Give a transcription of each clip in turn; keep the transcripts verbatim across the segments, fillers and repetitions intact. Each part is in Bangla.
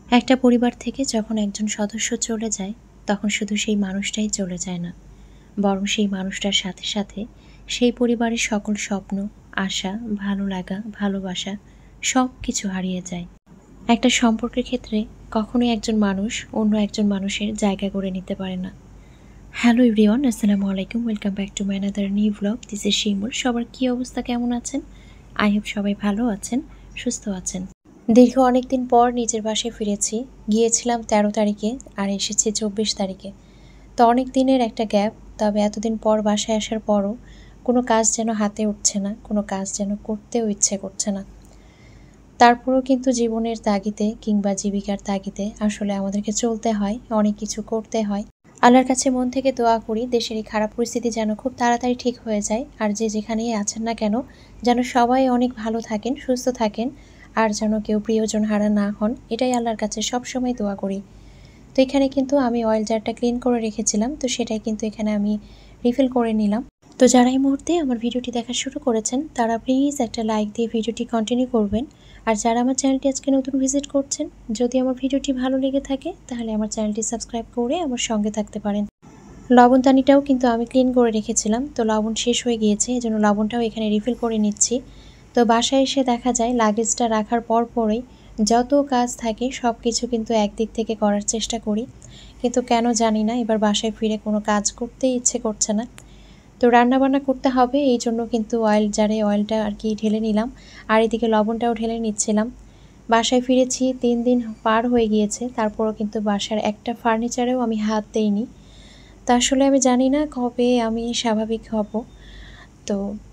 একটা পরিবার থেকে যখন একজন সদস্য চলে যায় তখন শুধু সেই মানুষটাই চলে যায় না, বরং সেই মানুষটার সাথে সাথে সেই পরিবারের সকল স্বপ্ন, আশা, ভালো লাগা, ভালোবাসা সব কিছু হারিয়ে যায়। একটা সম্পর্কের ক্ষেত্রে কখনোই একজন মানুষ অন্য একজন মানুষের জায়গা করে নিতে পারে না। হ্যালো এভরিওয়ান, আসসালামু আলাইকুম। Welcome back to my another new blog. This is Shimul. সবার কী অবস্থা, কেমন আছেন? আই হোপ সবাই ভালো আছেন, সুস্থ আছেন। দীর্ঘ অনেকদিন পর নিজের বাসায় ফিরেছি। গিয়েছিলাম তেরো তারিখে আর এসেছি চব্বিশ তারিখে। তো অনেক দিনের একটা গ্যাপ। তবে এতদিন পর বাসায় আসার পরও কোনো কাজ যেন হাতে উঠছে না, কোনো কাজ যেন করতেও ইচ্ছে করছে না। তারপরেও কিন্তু জীবনের তাগিদে কিংবা জীবিকার তাগিদে আসলে আমাদেরকে চলতে হয়, অনেক কিছু করতে হয়। আল্লাহর কাছে মন থেকে দোয়া করি দেশের এই খারাপ পরিস্থিতি যেন খুব তাড়াতাড়ি ঠিক হয়ে যায়, আর যে যেখানেই আছেন না কেন যেন সবাই অনেক ভালো থাকেন, সুস্থ থাকেন, আর যেন কেউ প্রিয়জন হারা না হন, এটাই আল্লাহর কাছে সবসময় দোয়া করি। তো এখানে কিন্তু আমি অয়েল জারটা ক্লিন করে রেখেছিলাম, তো সেটাই কিন্তু এখানে আমি রিফিল করে নিলাম। তো যারা এই মুহূর্তে আমার ভিডিওটি দেখা শুরু করেছেন তারা প্লিজ একটা লাইক দিয়ে ভিডিওটি কন্টিনিউ করবেন। আর যারা আমার চ্যানেলটি আজকে নতুন ভিজিট করছেন, যদি আমার ভিডিওটি ভালো লেগে থাকে তাহলে আমার চ্যানেলটি সাবস্ক্রাইব করে আমার সঙ্গে থাকতে পারেন। লবণদানিটাও কিন্তু আমি ক্লিন করে রেখেছিলাম, তো লবণ শেষ হয়ে গিয়েছে, এই জন্য লবণটাও এখানে রিফিল করে নিচ্ছি। তো বাসায় এসে দেখা যায় লাগেজটা রাখার পর পরেই যত কাজ থাকে সব কিছু কিন্তু একদিক থেকে করার চেষ্টা করি, কিন্তু কেন জানি না এবার বাসায় ফিরে কোনো কাজ করতেই ইচ্ছে করছে না। তো রান্নাবান্না করতে হবে, এই জন্য কিন্তু অয়েল জারে অয়েলটা আর কি ঢেলে নিলাম, আর এদিকে লবণটাও ঢেলে নিচ্ছিলাম। বাসায় ফিরেছি তিন দিন পার হয়ে গিয়েছে, তারপরও কিন্তু বাসার একটা ফার্নিচারেও আমি হাত দেইনি। তা আসলে আমি জানি না কবে আমি স্বাভাবিক হব। তো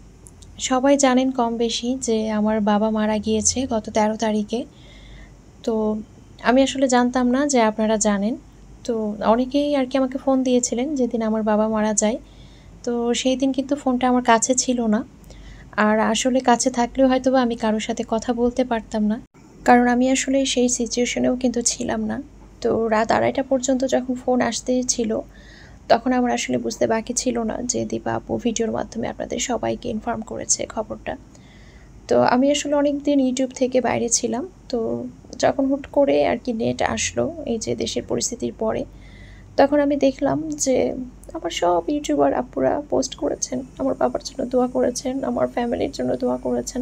সবাই জানেন কম বেশি যে আমার বাবা মারা গিয়েছে গত তেরো তারিখে। তো আমি আসলে জানতাম না যে আপনারা জানেন। তো অনেকেই আর কি আমাকে ফোন দিয়েছিলেন যেদিন আমার বাবা মারা যায়। তো সেই দিন কিন্তু ফোনটা আমার কাছে ছিল না, আর আসলে কাছে থাকলেও হয়তো বা আমি কারোর সাথে কথা বলতে পারতাম না, কারণ আমি আসলে সেই সিচুয়েশনেও কিন্তু ছিলাম না। তো রাত আড়াইটা পর্যন্ত যখন ফোন আসতেই ছিল তখন আমার আসলে বুঝতে বাকি ছিল না যে দীপা আপু ভিডিওর মাধ্যমে আপনাদের সবাইকে ইনফর্ম করেছে খবরটা। তো আমি আসলে অনেক দিন ইউটিউব থেকে বাইরে ছিলাম। তো যখন হুট করে আর কি নেট আসলো এই যে দেশের পরিস্থিতির পরে, তখন আমি দেখলাম যে আমার সব ইউটিউবার আপুরা পোস্ট করেছেন, আমার বাবার জন্য দোয়া করেছেন, আমার ফ্যামিলির জন্য দোয়া করেছেন।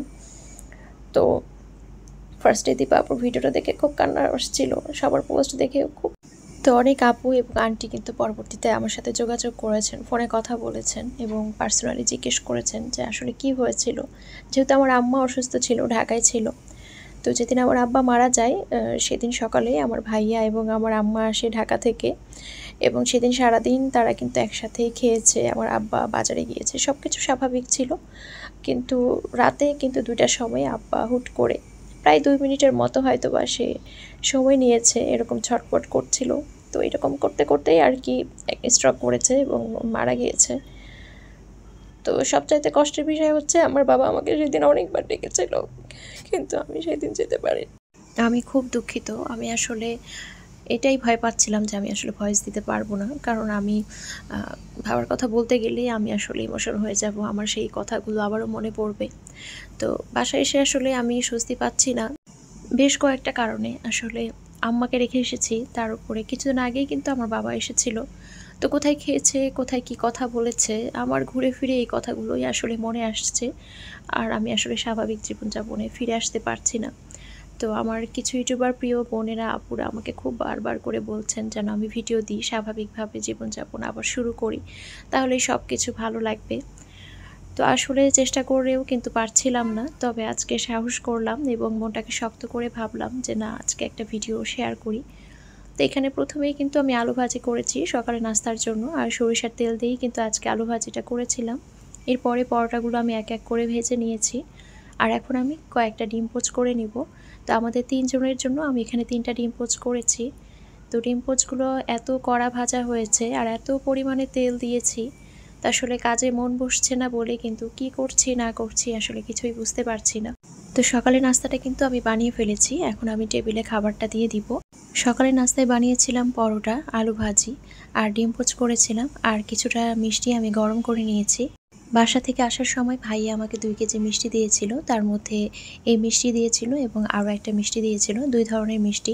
তো ফার্স্টে দীপা আপুর ভিডিওটা দেখে খুব কান্না আসছিল, সবার পোস্ট দেখে খুব। তো অনেক আপু এবং আন্টি কিন্তু পরবর্তীতে আমার সাথে যোগাযোগ করেছেন, ফোনে কথা বলেছেন এবং পার্সোনালি জিজ্ঞেস করেছেন যে আসলে কি হয়েছিল, যেহেতু আমার আম্মা অসুস্থ ছিল, ঢাকায় ছিল। তো যেদিন আমার আব্বা মারা যায় সেদিন সকালে আমার ভাইয়া এবং আমার আম্মা আসে ঢাকা থেকে, এবং সেদিন সারাদিন তারা কিন্তু একসাথেই খেয়েছে, আমার আব্বা বাজারে গিয়েছে, সব কিছু স্বাভাবিক ছিল। কিন্তু রাতে কিন্তু দুইটার সময় আব্বা হুট করে প্রায় দুই মিনিটের মতো হয়তো বা সে সময় নিয়েছে, এরকম ছটপট করছিল। তো এরকম করতে করতেই আর কি স্ট্রোক করেছে এবং মারা গিয়েছে। তো সবচাইতে কষ্টের বিষয় হচ্ছে আমার বাবা আমাকে সেদিন অনেকবার ডেকেছিল, কিন্তু আমি সেদিন যেতে পারি। আমি খুব দুঃখিত। আমি আসলে এটাই ভয় পাচ্ছিলাম যে আমি আসলে ভয়েস দিতে পারবো না, কারণ আমি ভাবার কথা বলতে গেলেই আমি আসলে ইমোশনাল হয়ে যাব, আমার সেই কথাগুলো আবারও মনে পড়বে। তো বাসায় এসে আসলে আমি স্বস্তি পাচ্ছি না বেশ কয়েকটা কারণে। আসলে আম্মাকে রেখে এসেছি, তার উপরে কিছুদিন আগেই কিন্তু আমার বাবা এসেছিল। তো কোথায় খেয়েছে, কোথায় কি কথা বলেছে, আমার ঘুরে ফিরে এই কথাগুলোই আসলে মনে আসছে, আর আমি আসলে স্বাভাবিক জীবনযাপনে ফিরে আসতে পারছি না। তো আমার কিছু ইউটিউবার প্রিয় বোনেরা আপুরা আমাকে খুব বারবার করে বলছেন যেন আমি ভিডিও দিই, স্বাভাবিকভাবে জীবনযাপন আবার শুরু করি, তাহলে সব কিছু ভালো লাগবে। তো আসলে চেষ্টা করেও কিন্তু পারছিলাম না, তবে আজকে সাহস করলাম এবং মনটাকে শক্ত করে ভাবলাম যে না, আজকে একটা ভিডিও শেয়ার করি। তো এখানে প্রথমেই কিন্তু আমি আলু ভাজি করেছি সকালে নাস্তার জন্য, আর সরিষার তেল দিয়েই কিন্তু আজকে আলু ভাজিটা করেছিলাম। এরপরে পরোটাগুলো আমি এক এক করে ভেজে নিয়েছি, আর এখন আমি কয়েকটা ডিম পোচ করে নিব। তো আমাদের তিনজনের জন্য আমি এখানে তিনটা ডিম পোচ করেছি। তো ডিম পোচগুলো এত কড়া ভাজা হয়েছে আর এত পরিমাণে তেল দিয়েছি, তা আসলে কাজে মন বসছে না বলে কিন্তু কি করছি না করছি আসলে কিছুই বুঝতে পারছি না। তো সকালে নাস্তাটা কিন্তু আমি বানিয়ে ফেলেছি, এখন আমি টেবিলে খাবারটা দিয়ে দিব। সকালে নাস্তায় বানিয়েছিলাম পরোটা, আলু ভাজি আর ডিম পোচ করেছিলাম, আর কিছুটা মিষ্টি আমি গরম করে নিয়েছি। বাসা থেকে আসার সময় ভাইয়া আমাকে দুই কেজি মিষ্টি দিয়েছিল, তার মধ্যে এই মিষ্টি দিয়েছিল এবং আরও একটা মিষ্টি দিয়েছিল, দুই ধরনের মিষ্টি।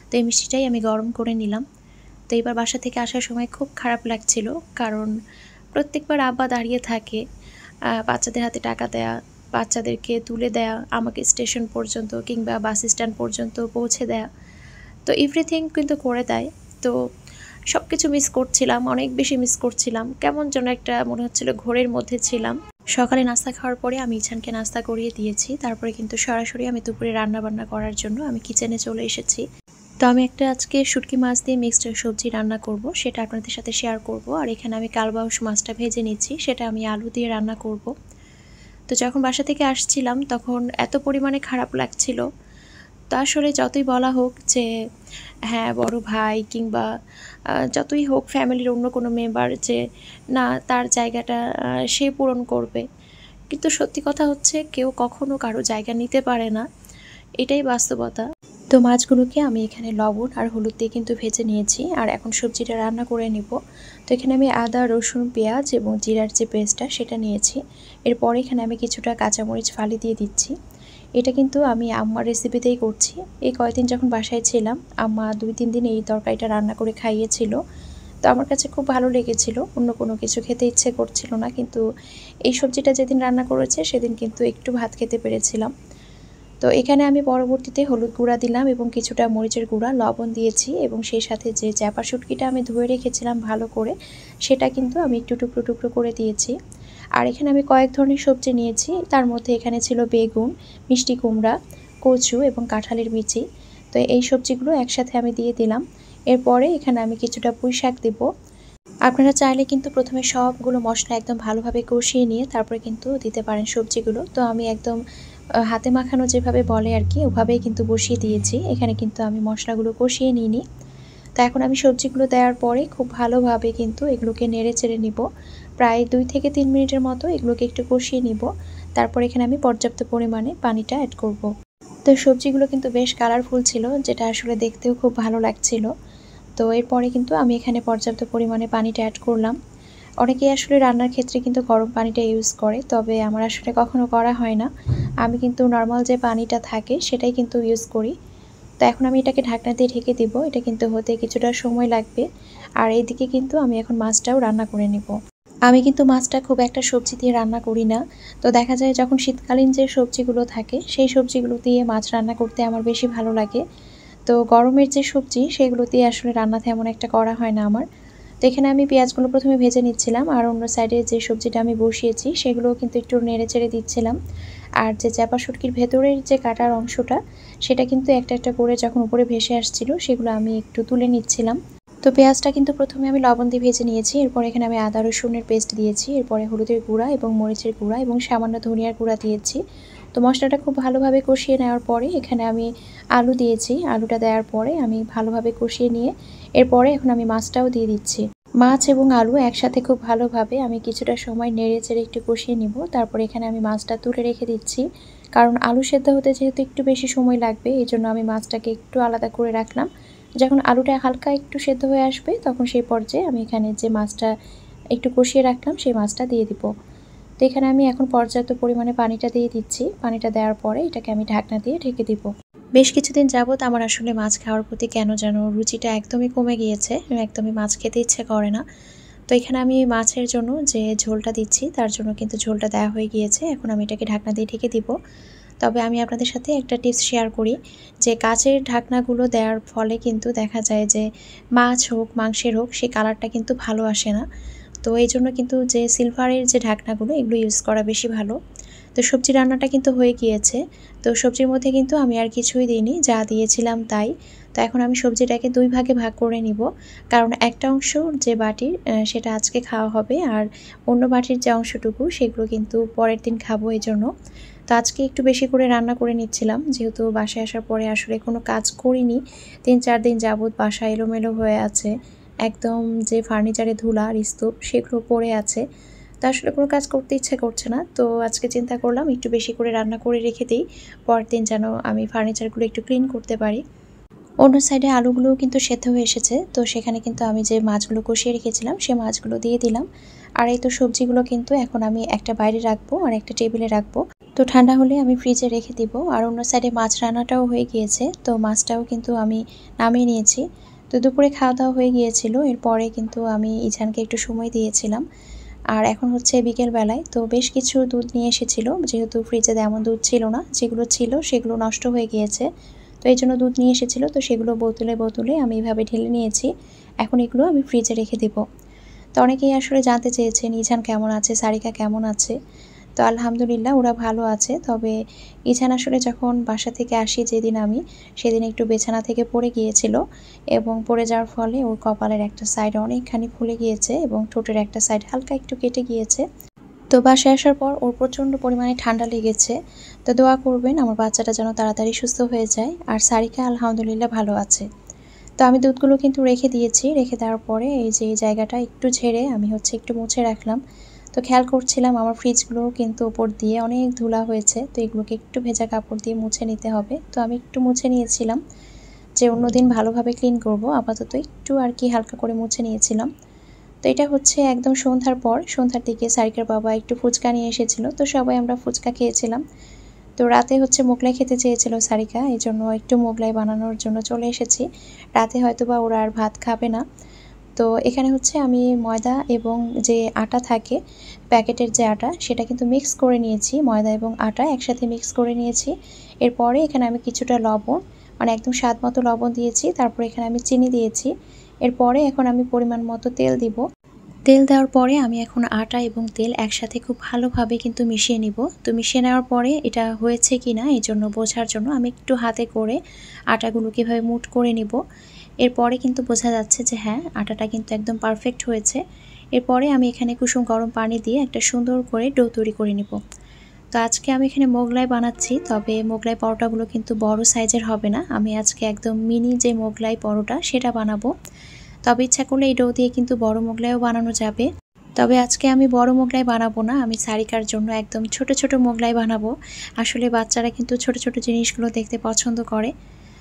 তো এই মিষ্টিটাই আমি গরম করে নিলাম। তো এবার বাসা থেকে আসার সময় খুব খারাপ লাগছিল, কারণ প্রত্যেকবার আব্বা দাঁড়িয়ে থাকে বাচ্চাদের হাতে টাকা দেয়া, বাচ্চাদেরকে তুলে দেয়া, আমাকে স্টেশন পর্যন্ত কিংবা বাস স্ট্যান্ড পর্যন্ত পৌঁছে দেয়া, তো এভরিথিং কিন্তু করে দেয়। তো সব কিছু মিস করছিলাম, অনেক বেশি মিস করছিলাম। কেমন যেন একটা মনে হচ্ছিল ঘোরের মধ্যে ছিলাম। সকালে নাস্তা খাওয়ার পরে আমি ইছানকে নাস্তা করিয়ে দিয়েছি, তারপরে কিন্তু সরাসরি আমি দুপুরে রান্না বান্না করার জন্য আমি কিচেনে চলে এসেছি। তো আমি একটা আজকে শুটকি মাছ দিয়ে মিক্সড সবজি রান্না করব, সেটা আপনাদের সাথে শেয়ার করব। আর এখানে আমি কালবাউস মাছটা ভেজে নিচ্ছি, সেটা আমি আলু দিয়ে রান্না করব। তো যখন বাসা থেকে আসছিলাম তখন এত পরিমাণে খারাপ লাগছিল। তো আসলে যতই বলা হোক যে হ্যাঁ বড় ভাই কিংবা যতই হোক ফ্যামিলির অন্য কোনো মেম্বার যে না তার জায়গাটা সে পূরণ করবে, কিন্তু সত্যি কথা হচ্ছে কেউ কখনো কারো জায়গা নিতে পারে না, এটাই বাস্তবতা। তো মাছগুলোকে আমি এখানে লবণ আর হলুদ দিয়ে কিন্তু ভেজে নিয়েছি, আর এখন সবজিটা রান্না করে নিব। তো এখানে আমি আদা, রসুন, পেঁয়াজ এবং জিরার যে পেস্টটা সেটা নিয়েছি। এরপর এখানে আমি কিছুটা কাঁচামরিচ ফালি দিয়ে দিচ্ছি। এটা কিন্তু আমি আম্মার রেসিপিতেই করছি। এই কয়েকদিন যখন বাসায় ছিলাম আম্মা দুই তিন দিন এই তরকারিটা রান্না করে খাইয়েছিল, তো আমার কাছে খুব ভালো লেগেছিল। অন্য কোনো কিছু খেতে ইচ্ছে করছিল না, কিন্তু এই সবজিটা যেদিন রান্না করেছে সেদিন কিন্তু একটু ভাত খেতে পেরেছিলাম। তো এখানে আমি পরবর্তীতে হলুদ গুঁড়া দিলাম এবং কিছুটা মরিচের গুঁড়া, লবণ দিয়েছি এবং সেই সাথে যে চ্যাপা শুটকিটা আমি ধুয়ে রেখেছিলাম ভালো করে, সেটা কিন্তু আমি একটু টুকরো টুকরো করে দিয়েছি। আর এখানে আমি কয়েক ধরনের সবজি নিয়েছি, তার মধ্যে এখানে ছিল বেগুন, মিষ্টি কুমড়া, কচু এবং কাঁঠালের বিচি। তো এই সবজিগুলো একসাথে আমি দিয়ে দিলাম। এরপরে এখানে আমি কিছুটা পুঁই শাক দেবো। আপনারা চাইলে কিন্তু প্রথমে সবগুলো মশলা একদম ভালোভাবে কষিয়ে নিয়ে তারপরে কিন্তু দিতে পারেন সবজিগুলো। তো আমি একদম হাতে মাখানো যেভাবে বলে আর কি ওভাবেই কিন্তু বসিয়ে দিয়েছি। এখানে কিন্তু আমি মশলাগুলো কষিয়ে নিইনি। তো এখন আমি সবজিগুলো দেওয়ার পরে খুব ভালোভাবে কিন্তু এগুলোকে নেড়ে চেড়ে নিব। প্রায় দুই থেকে তিন মিনিটের মতো এগুলোকে একটু কষিয়ে নিব। তারপর এখানে আমি পর্যাপ্ত পরিমাণে পানিটা অ্যাড করব। তো সবজিগুলো কিন্তু বেশ কালারফুল ছিল, যেটা আসলে দেখতেও খুব ভালো লাগছিল। তো এরপরে কিন্তু আমি এখানে পর্যাপ্ত পরিমাণে পানিটা অ্যাড করলাম। অনেকেই আসলে রান্নার ক্ষেত্রে কিন্তু গরম পানিটা ইউজ করে, তবে আমার আসলে কখনো করা হয় না। আমি কিন্তু নর্মাল যে পানিটা থাকে সেটাই কিন্তু ইউজ করি। তো এখন আমি এটাকে ঢাকনা দিয়ে ঢেকে দিব। এটা কিন্তু হতে কিছুটা সময় লাগবে। আর এইদিকে কিন্তু আমি এখন মাছটাও রান্না করে নেব। আমি কিন্তু মাছটা খুব একটা সবজি দিয়ে রান্না করি না। তো দেখা যায় যখন শীতকালীন যে সবজিগুলো থাকে সেই সবজিগুলো দিয়ে মাছ রান্না করতে আমার বেশি ভালো লাগে। তো গরমের যে সবজি সেগুলো দিয়ে আসলে রান্না তেমন একটা করা হয় না আমার। তো এখানে আমি পেঁয়াজগুলো প্রথমে ভেজে নিচ্ছিলাম, আর অন্য সাইডে যে সবজিটা আমি বসিয়েছি সেগুলোও কিন্তু একটু নেড়ে চেড়ে দিচ্ছিলাম। আর যে চাপা শুটকির ভেতরের যে কাটার অংশটা সেটা কিন্তু একটা একটা করে যখন উপরে ভেসে আসছিল সেগুলো আমি একটু তুলে নিচ্ছিলাম। তো পেঁয়াজটা কিন্তু প্রথমে আমি লবণ দিয়ে ভেজে নিয়েছি। এরপর এখানে আমি আদা রসুনের পেস্ট দিয়েছি। এরপরে হলুদের গুঁড়া এবং মরিচের গুঁড়া এবং সামান্য ধনিয়ার গুঁড়া দিয়েছি। তো মশলাটা খুব ভালোভাবে কষিয়ে নেওয়ার পরে এখানে আমি আলু দিয়েছি। আলুটা দেওয়ার পরে আমি ভালোভাবে কষিয়ে নিয়ে এরপরে এখন আমি মাছটাও দিয়ে দিচ্ছি। মাছ এবং আলু একসাথে খুব ভালোভাবে আমি কিছুটা সময় নেড়ে চেড়ে একটু কষিয়ে নিব। তারপর এখানে আমি মাছটা তুলে রেখে দিচ্ছি, কারণ আলু সেদ্ধ হতে যেহেতু একটু বেশি সময় লাগবে এই জন্য আমি মাছটাকে একটু আলাদা করে রাখলাম। যখন আলুটা হালকা একটু সেদ্ধ হয়ে আসবে তখন সেই পর্যায়ে আমি এখানে যে মাছটা একটু কষিয়ে রাখলাম সেই মাছটা দিয়ে দিব। তো এখানে আমি এখন পর্যাপ্ত পরিমাণে পানিটা দিয়ে দিচ্ছি। পানিটা দেওয়ার পরে এটাকে আমি ঢাকনা দিয়ে ঢেকে দিব। বেশ কিছুদিন যাবৎ আমার আসলে মাছ খাওয়ার প্রতি কেন যেন রুচিটা একদমই কমে গিয়েছে, একদমই মাছ খেতে ইচ্ছে করে না। তো এখানে আমি মাছের জন্য যে ঝোলটা দিচ্ছি তার জন্য কিন্তু ঝোলটা দেওয়া হয়ে গিয়েছে। এখন আমি এটাকে ঢাকনা দিয়ে ঢেকে দিব। তবে আমি আপনাদের সাথে একটা টিপস শেয়ার করি যে কাচের ঢাকনাগুলো দেওয়ার ফলে কিন্তু দেখা যায় যে মাছ হোক মাংসের হোক সেই কালারটা কিন্তু ভালো আসে না। তো এই জন্য কিন্তু যে সিলভারের যে ঢাকনাগুলো এগুলো ইউজ করা বেশি ভালো। তো সবজি রান্নাটা কিন্তু হয়ে গিয়েছে। তো সবজির মধ্যে কিন্তু আমি আর কিছুই দিইনি, যা দিয়েছিলাম তাই। তো এখন আমি সবজিটাকে দুই ভাগে ভাগ করে নিব, কারণ একটা অংশ যে বাটির সেটা আজকে খাওয়া হবে, আর অন্য বাটির যে অংশটুকু সেগুলো কিন্তু পরের দিন খাবো এই জন্য। তো আজকে একটু বেশি করে রান্না করে নিচ্ছিলাম, যেহেতু বাসায় আসার পরে আসলে কোনো কাজ করিনি। তিন চার দিন যাবৎ বাসা এলোমেলো হয়ে আছে, একদম যে ফার্নিচারে ধুলা আর স্তূপ সেগুলো পড়ে আছে। তো আসলে কোনো কাজ করতে ইচ্ছে করছে না। তো আজকে চিন্তা করলাম একটু বেশি করে রান্না করে রেখে দিই, পরের দিন যেন আমি ফার্নিচারগুলো একটু ক্লিন করতে পারি। অন্য সাইডে আলুগুলোও কিন্তু সেদ্ধ হয়ে এসেছে। তো সেখানে কিন্তু আমি যে মাছগুলো কষিয়ে রেখেছিলাম সেই মাছগুলো দিয়ে দিলাম। আর এই তো সবজিগুলো কিন্তু এখন আমি একটা বাইরে রাখবো আর একটা টেবিলে রাখবো। তো তো ঠান্ডা হলে আমি ফ্রিজে রেখে দিব। আর অন্য সাইডে মাছ রান্নাটাও হয়ে গিয়েছে, তো মাছটাও কিন্তু আমি নামিয়ে নিয়েছি। তো দুপুরে খাওয়া দাওয়া হয়ে গিয়েছিল, এরপরে কিন্তু আমি ইজানকে একটু সময় দিয়েছিলাম। আর এখন হচ্ছে বিকেলবেলায়, তো বেশ কিছু দুধ নিয়ে এসেছিল, যেহেতু ফ্রিজে তেমন দুধ ছিল না, যেগুলো ছিল সেগুলো নষ্ট হয়ে গিয়েছে। তো এই জন্য দুধ নিয়ে এসেছিলো, তো সেগুলো বোতলে বোতলে আমি এইভাবে ঢেলে নিয়েছি। এখন এগুলো আমি ফ্রিজে রেখে দেব। তো অনেকেই আসলে জানতে চেয়েছেন ইজান কেমন আছে, সারিকা কেমন আছে। তো আলহামদুলিল্লাহ ওরা ভালো আছে। তবে ইজান আসলে যখন বাসা থেকে আসি যেদিন আমি, সেদিন একটু বিছানা থেকে পড়ে গিয়েছিল এবং পড়ে যাওয়ার ফলে ওর কপালের একটা সাইড অনেকখানি ফুলে গিয়েছে এবং ঠোঁটের একটা সাইড হালকা একটু কেটে গিয়েছে। তো বাসায় আসার পর ওর প্রচণ্ড পরিমাণে ঠান্ডা লেগেছে। তো দোয়া করবেন আমার বাচ্চাটা যেন তাড়াতাড়ি সুস্থ হয়ে যায়। আর সারিকা আলহামদুলিল্লাহ ভালো আছে। তো আমি দুধগুলো কিন্তু রেখে দিয়েছি। রেখে দেওয়ার পরে এই যে এই জায়গাটা একটু ঝেড়ে আমি হচ্ছে একটু মুছে রাখলাম। তো খেয়াল করছিলাম আমার ফ্রিজগুলো কিন্তু ওপর দিয়ে অনেক ধুলা হয়েছে, তো এগুলোকে একটু ভেজা কাপড় দিয়ে মুছে নিতে হবে। তো আমি একটু মুছে নিয়েছিলাম, যে অন্যদিন ভালোভাবে ক্লিন করব, আপাতত একটু আর কি হালকা করে মুছে নিয়েছিলাম। তো এটা হচ্ছে একদম সন্ধ্যার পর, সন্ধ্যার দিকে সারিকার বাবা একটু ফুচকা নিয়ে এসেছিল, তো সবাই আমরা ফুচকা খেয়েছিলাম। তো রাতে হচ্ছে মোগলাই খেতে চেয়েছিল সারিকা, এই জন্য একটু মোগলাই বানানোর জন্য চলে এসেছি। রাতে হয়তো বা ওরা আর ভাত খাবে না। তো এখানে হচ্ছে আমি ময়দা এবং যে আটা থাকে প্যাকেটের যে আটা, সেটা কিন্তু মিক্স করে নিয়েছি। ময়দা এবং আটা একসাথে মিক্স করে নিয়েছি। এরপরে এখানে আমি কিছুটা লবণ, মানে একদম স্বাদ মতো লবণ দিয়েছি। তারপর এখানে আমি চিনি দিয়েছি। এরপরে এখন আমি পরিমাণ মতো তেল দিব। তেল দেওয়ার পরে আমি এখন আটা এবং তেল একসাথে খুব ভালোভাবে কিন্তু মিশিয়ে নিব। তো মিশিয়ে নেওয়ার পরে এটা হয়েছে কি না এই জন্য বোঝার জন্য আমি একটু হাতে করে আটাগুলো কীভাবে মুঠ করে নিব। এরপরে কিন্তু বোঝা যাচ্ছে যে হ্যাঁ, আটাটা কিন্তু একদম পারফেক্ট হয়েছে। এরপরে আমি এখানে কুসুম গরম পানি দিয়ে একটা সুন্দর করে ডো তৈরি করে নিব। তো আজকে আমি এখানে মোগলাই বানাচ্ছি, তবে মোগলাই পরোটাগুলো কিন্তু বড় সাইজের হবে না। আমি আজকে একদম মিনি যে মোগলাই পরোটা সেটা বানাবো। তবে ইচ্ছা করলে এই ডো দিয়ে কিন্তু বড় মোগলাইও বানানো যাবে। তবে আজকে আমি বড় মোগলাই বানাবো না, আমি সারিকার জন্য একদম ছোট ছোট মোগলাই বানাবো। আসলে বাচ্চারা কিন্তু ছোট ছোট জিনিসগুলো দেখতে পছন্দ করে।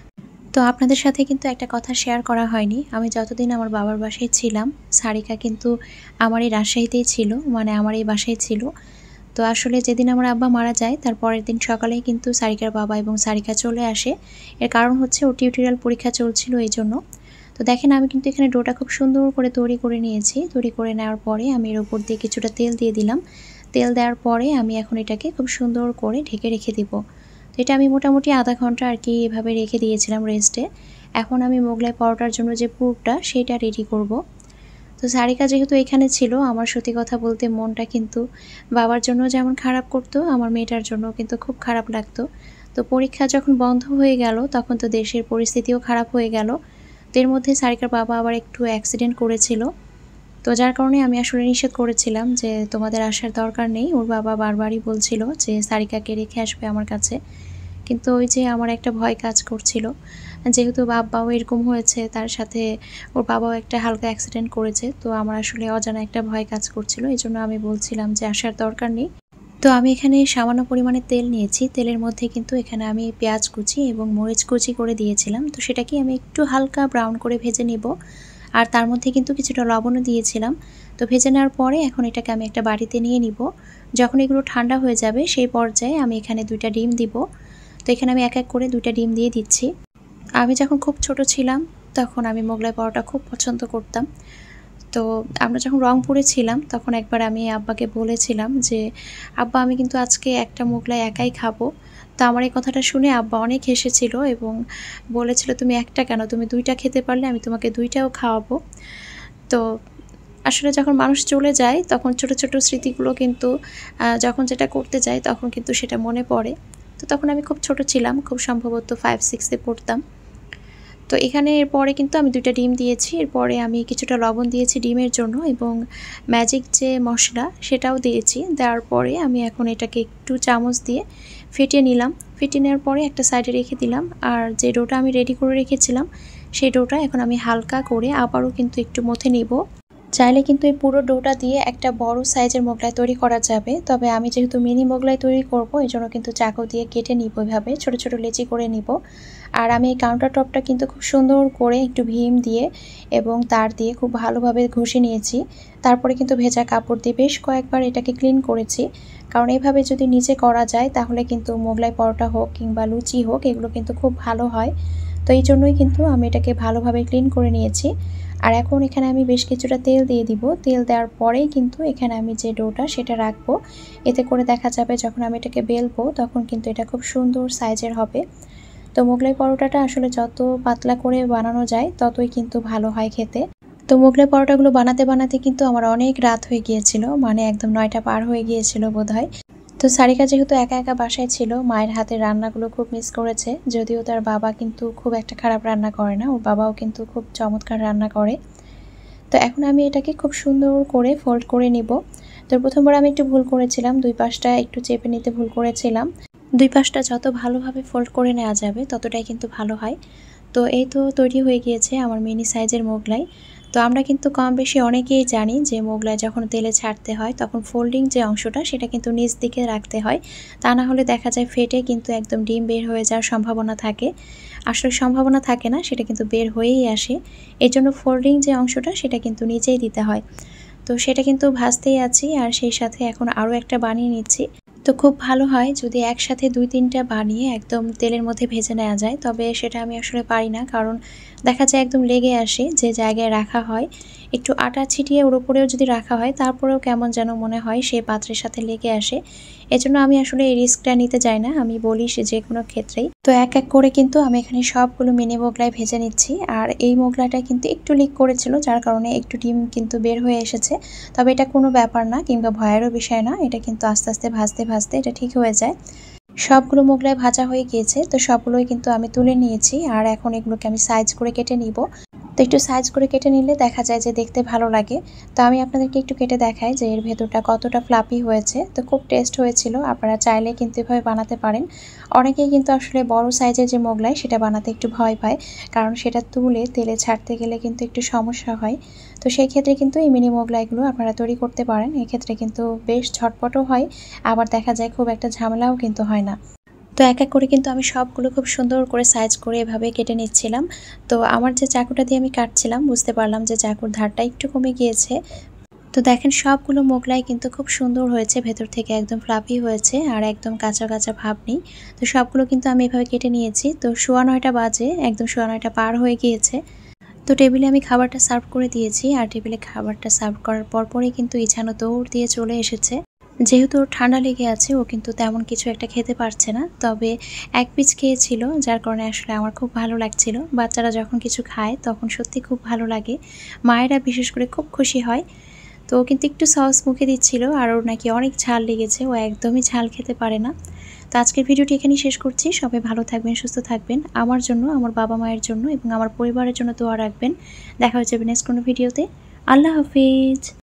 তো আপনাদের সাথে কিন্তু একটা কথা শেয়ার করা হয়নি, আমি যতদিন আমার বাবার বাসায় ছিলাম সারিকা কিন্তু আমার এই রাজশাহীতেই ছিল, মানে আমার এই বাসায় ছিল। তো আসলে যেদিন আমার আব্বা মারা যায় তার পরের দিন সকালেই কিন্তু সারিকার বাবা এবং সারিকা চলে আসে। এর কারণ হচ্ছে ওর টিউটোরিয়াল পরীক্ষা চলছিল এই জন্য। তো দেখেন আমি কিন্তু এখানে ডোটা খুব সুন্দর করে তৈরি করে নিয়েছি। তৈরি করে নেওয়ার পরে আমি এর উপর দিয়ে কিছুটা তেল দিয়ে দিলাম। তেল দেওয়ার পরে আমি এখন এটাকে খুব সুন্দর করে ঢেকে রেখে দিব। তো এটা আমি মোটামুটি আধা ঘন্টা আর কি এভাবে রেখে দিয়েছিলাম রেস্টে। এখন আমি মোগলাই পরোটার জন্য যে পুরটা সেটা রেডি করব। তো সারিকা যেহেতু এখানে ছিল, আমার সত্যি কথা বলতে মনটা কিন্তু বাবার জন্য যেমন খারাপ করতো, আমার মেয়েটার জন্য কিন্তু খুব খারাপ লাগতো। তো পরীক্ষা যখন বন্ধ হয়ে গেল তখন তো দেশের পরিস্থিতিও খারাপ হয়ে গেল। তো এর মধ্যে সারিকার বাবা আবার একটু অ্যাক্সিডেন্ট করেছিল। তো যার কারণে আমি আসলে নিষেধ করেছিলাম যে তোমাদের আসার দরকার নেই। ওর বাবা বারবারই বলছিল যে সারিকাকে রেখে আসবে আমার কাছে, কিন্তু ওই যে আমার একটা ভয় কাজ করছিল, যেহেতু বাবাও এরকম হয়েছে, তার সাথে ওর বাবাও একটা হালকা অ্যাক্সিডেন্ট করেছে। তো আমার আসলে অজানা একটা ভয় কাজ করছিল, এই জন্য আমি বলছিলাম যে আসার দরকার নেই। তো আমি এখানে সামান্য পরিমাণে তেল নিয়েছি, তেলের মধ্যে কিন্তু এখানে আমি পেঁয়াজ কুচি এবং মরিচ কুচি করে দিয়েছিলাম। তো সেটাকে আমি একটু হালকা ব্রাউন করে ভেজে নেব। আর তার মধ্যে কিন্তু কিছুটা লবণও দিয়েছিলাম। তো ভেজে নেওয়ার পরে এখন এটাকে আমি একটা বাটিতে নিয়ে নিব। যখন এগুলো ঠান্ডা হয়ে যাবে সেই পর্যায়ে আমি এখানে দুইটা ডিম দিব। তো এখানে আমি এক এক করে দুইটা ডিম দিয়ে দিচ্ছি। আমি যখন খুব ছোট ছিলাম তখন আমি মোগলাই পরোটা খুব পছন্দ করতাম। তো আমরা যখন রংপুরে ছিলাম তখন একবার আমি আব্বাকে বলেছিলাম যে আব্বা আমি কিন্তু আজকে একটা মোগলাই একাই খাবো। তো আমার এই কথাটা শুনে আব্বা অনেক হেসেছিল এবং বলেছিল তুমি একটা কেন, তুমি দুইটা খেতে পারলে আমি তোমাকে দুইটাও খাওয়াবো। তো আসলে যখন মানুষ চলে যায় তখন ছোট ছোট স্মৃতিগুলো কিন্তু যখন যেটা করতে যায় তখন কিন্তু সেটা মনে পড়ে। তো তখন আমি খুব ছোট ছিলাম, খুব সম্ভবত ফাইভ সিক্সে পড়তাম। তো এখানে এরপরে কিন্তু আমি দুইটা ডিম দিয়েছি। এরপরে আমি কিছুটা লবণ দিয়েছি ডিমের জন্য এবং ম্যাজিক যে মশলা সেটাও দিয়েছি। দেওয়ার পরে আমি এখন এটাকে একটু চামচ দিয়ে ফেটিয়ে নিলাম। ফেটিয়ে নেওয়ার পরে একটা সাইডে রেখে দিলাম। আর যে ডোটা আমি রেডি করে রেখেছিলাম সেই ডোটা এখন আমি হালকা করে আবারও কিন্তু একটু মথে নিব। চাইলে কিন্তু এই পুরো ডোটা দিয়ে একটা বড় সাইজের মোগলাই তৈরি করা যাবে, তবে আমি যেহেতু মিনি মোগলাই তৈরি করব এই জন্য কিন্তু চাকু দিয়ে কেটে নিব, এভাবে ছোট ছোট লেচি করে নিব। আর আমি এই কাউন্টার টপটা কিন্তু খুব সুন্দর করে একটু ভীম দিয়ে এবং তার দিয়ে খুব ভালোভাবে ঘষে নিয়েছি। তারপরে কিন্তু ভেজা কাপড় দিয়ে বেশ কয়েকবার এটাকে ক্লিন করেছি, কারণ এইভাবে যদি নিচে করা যায় তাহলে কিন্তু মোগলাই পরোটা হোক কিংবা লুচি হোক এগুলো কিন্তু খুব ভালো হয়। তো এই জন্যই কিন্তু আমি এটাকে ভালোভাবে ক্লিন করে নিয়েছি। আর এখন এখানে আমি বেশ কিছুটা তেল দিয়ে দিব। তেল দেওয়ার পরেই কিন্তু এখানে আমি যে ডোটা সেটা রাখবো, এতে করে দেখা যাবে যখন আমি এটাকে বেলবো তখন কিন্তু এটা খুব সুন্দর সাইজের হবে। তো মোগলাই পরোটাটা আসলে যত পাতলা করে বানানো যায় ততই কিন্তু ভালো হয় খেতে। তো মোগলাই পরোটাগুলো বানাতে বানাতে কিন্তু আমার অনেক রাত হয়ে গিয়েছিল, মানে একদম নয়টা পার হয়ে গিয়েছিল বোধহয়। তো সারিকা যেহেতু একা একা বাসায় ছিল, মায়ের হাতের রান্নাগুলো খুব মিস করেছে। যদিও তার বাবা কিন্তু খুব একটা খারাপ রান্না করে না, ওর বাবাও কিন্তু খুব চমৎকার রান্না করে। তো এখন আমি এটাকে খুব সুন্দর করে ফোল্ড করে নিব। তো প্রথমবার আমি একটু ভুল করেছিলাম, দুই পাশটা একটু চেপে নিতে ভুল করেছিলাম। দুই পাশটা যত ভালোভাবে ফোল্ড করে নেওয়া যাবে ততটাই কিন্তু ভালো হয়। তো এই তো তৈরি হয়ে গিয়েছে আমার মিনি সাইজের মোগলাই। তো আমরা কিন্তু কম বেশি অনেকেই জানি যে মোগলাই যখন তেলে ছাড়তে হয় তখন ফোল্ডিং যে অংশটা সেটা কিন্তু নিচ দিকে রাখতে হয়, তা না হলে দেখা যায় ফেটে কিন্তু একদম ডিম বের হয়ে যাওয়ার সম্ভাবনা থাকে। আসলে সম্ভাবনা থাকে না, সেটা কিন্তু বের হয়েই আসে। এর জন্য ফোল্ডিং যে অংশটা সেটা কিন্তু নিচেই দিতে হয়। তো সেটা কিন্তু ভাজতেই আছি, আর সেই সাথে এখন আরও একটা বানিয়ে নিচ্ছি। তো খুব ভালো হয় যদি একসাথে দুই তিনটা বানিয়ে একদম তেলের মধ্যে ভেজে নেওয়া যায়, তবে সেটা আমি আসলে পারি না, কারণ দেখা যায় একদম লেগে আসে যে জায়গায় রাখা হয়। একটু আটা ছিটিয়ে ওর উপরেও যদি রাখা হয় তারপরেও কেমন যেন মনে হয় সেই পাত্রের সাথে লেগে আসে। এজন্য আমি আসলে এই রিস্কটা নিতে যাই না, আমি বলি সে যে কোনো ক্ষেত্রেই। তো এক এক করে কিন্তু আমি এখানে সবগুলো মিনি মোগলাই ভেজে নিচ্ছি। আর এই মোগলাইটা কিন্তু একটু লিক করেছিল, যার কারণে একটু ডিম কিন্তু বের হয়ে এসেছে। তবে এটা কোনো ব্যাপার না কিংবা ভয়েরও বিষয় না, এটা কিন্তু আস্তে আস্তে ভাজতে ভাজতে এটা ঠিক হয়ে যায়। সবগুলো মোগলাই ভাজা হয়ে গিয়েছে, তো সবগুলোই কিন্তু আমি তুলে নিয়েছি। আর এখন এগুলোকে আমি সাইজ করে কেটে নিব। তো একটু সাইজ করে কেটে নিলে দেখা যায় যে দেখতে ভালো লাগে। তো আমি আপনাদেরকে একটু কেটে দেখাই যে এর ভেতরটা কতটা ফ্লাপি হয়েছে। তো খুব টেস্ট হয়েছিল, আপনারা চাইলে কিন্তু এভাবে বানাতে পারেন। অনেকেই কিন্তু আসলে বড় সাইজের যে মোগলাই সেটা বানাতে একটু ভয় পায়, কারণ সেটা তুলে তেলে ছাড়তে গেলে কিন্তু একটু সমস্যা হয়। তো সেই ক্ষেত্রে কিন্তু এই মিনি মোগলাইগুলো আপনারা তৈরি করতে পারেন। এক্ষেত্রে কিন্তু বেশ ঝটপটও হয়, আবার দেখা যায় খুব একটা ঝামেলাও কিন্তু হয় না। তো এক এক করে কিন্তু আমি সবগুলো খুব সুন্দর করে সাইজ করে এভাবে কেটে নিচ্ছিলাম। তো আমার যে চাকুটা দিয়ে আমি কাটছিলাম বুঝতে পারলাম যে চাকুর ধারটা একটু কমে গিয়েছে। তো দেখেন সবগুলো মোগলাই কিন্তু খুব সুন্দর হয়েছে, ভেতর থেকে একদম ফ্লাফি হয়েছে আর একদম কাঁচা কাঁচা ভাব নেই। তো সবগুলো কিন্তু আমি এভাবে কেটে নিয়েছি। তো সোয়া নয়টা বাজে, একদম সোয়া নয়টা পার হয়ে গিয়েছে। তো টেবিলে আমি খাবারটা সার্ভ করে দিয়েছি, আর টেবিলে খাবারটা সার্ভ করার পরপরই কিন্তু ইছানো দৌড় দিয়ে চলে এসেছে। যেহেতু ওর ঠান্ডা লেগে আছে, ও কিন্তু তেমন কিছু একটা খেতে পারছে না, তবে এক পিস খেয়েছিল, যার কারণে আসলে আমার খুব ভালো লাগছিল। বাচ্চারা যখন কিছু খায় তখন সত্যি খুব ভালো লাগে, মায়েরা বিশেষ করে খুব খুশি হয়। তো ও কিন্তু একটু সস মুখে দিচ্ছিল, আর ওর নাকি অনেক ঝাল লেগেছে, ও একদমই ঝাল খেতে পারে না। তো আজকের ভিডিওটি এখানেই শেষ করছি। সবাই ভালো থাকবেন, সুস্থ থাকবেন। আমার জন্য, আমার বাবা মায়ের জন্য এবং আমার পরিবারের জন্য দোয়া রাখবেন। দেখা হচ্ছে নেক্সট কোনো ভিডিওতে। আল্লাহ হাফিজ।